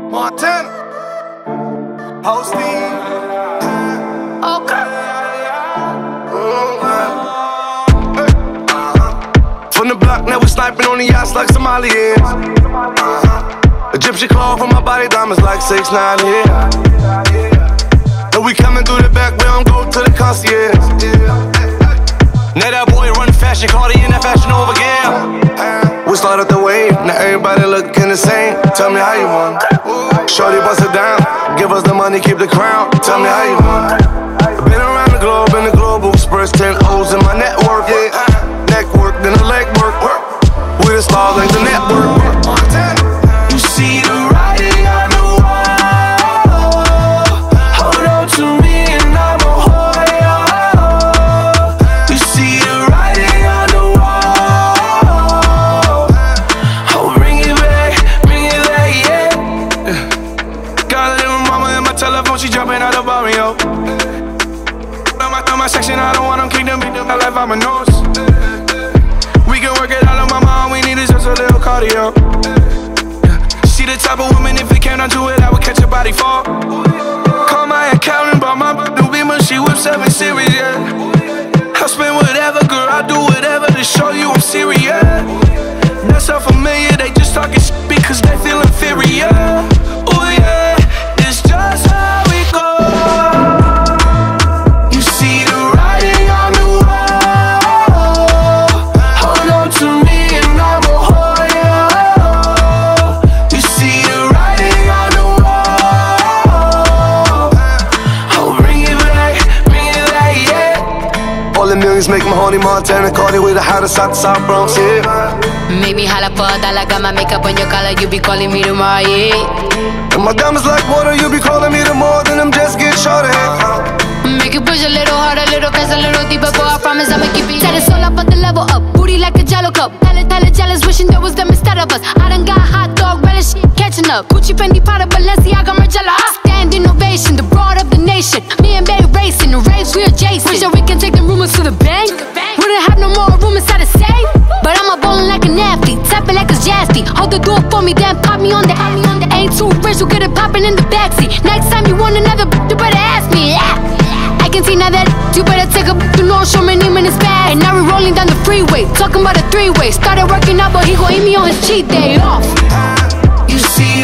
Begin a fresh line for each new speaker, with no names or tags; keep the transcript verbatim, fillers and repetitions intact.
Montana, hosting.
Okay.
From the block, now we sniping on the yachts like Somalians. Uh-huh. Egyptian cloth on my body, diamonds like six nine here. And we coming through the back, we don't go to the concierge. Now that boy run fashion, Cardi in that fashion over again. We start up the wave, now everybody looking the same. Tell me how you want. Shorty bust it down, give us the money, keep the crown. Tell me how you want. Been around the globe, in the global express, ten O's in my network, yeah. Neck work, then the leg work. We the stars like the network.
You see the writing on the wall. Hold on to me and I'm a hold you. You see the writing on the wall. Oh, bring it back, bring it back, yeah. Got a little mama in my telephone, she jumping out the barrio. On my, on my section, I don't want them kick them, beat them like I'm a nose. We can work it out on my mom, we need is just a little cardio. She the type of woman, if it came down to it, I would catch a body fall. Call my accountant, bought my new beamer, she whips seven series, yeah. I spend whatever, girl, I do whatever to show you I'm serious. That's so familiar, they just talking shit because they feel inferior. Oh yeah, it's just how we go. You see the writing on the wall. Hold on to me and I'm a hold you. You see the writing on the wall. Oh, bring it back, bring it back, yeah.
All the millions make my honey Montana, Cardi with the hottest out the South Bronx, yeah.
Make me holla for a dollar, got my makeup on your collar, you be calling me tomorrow, yeah.
And my diamonds like water, you be calling me the more than them just get shorter.
Make it push a little harder, a little faster, a little deeper, boy, I promise I'ma keep it. Set it all up, but the level up, booty like a jello cup. Tell it, tell it, jealous, wishing there was them instead of us. I done got hot dog, relish, catching up. Gucci, Fendi, Prada, Balenciaga, Margiela. I stand innovation, the broad of the nation. Me and Bay racing, the race we adjacent. Wish that we can take the rumors to the bank. Wouldn't have no more room inside the safe. But I'm a ballin' like an athlete, tapping like a jazzy. Hold the door for me, then pop me on the alley on the ain't too rich, you get it poppin' in the backseat. Next time you want another, you better ask me. I can see now that you better take a you know, show me name in his bag. And now we rolling down the freeway, talking about a three-way. Started working out, but he gon' eat me on his cheat day off.
You see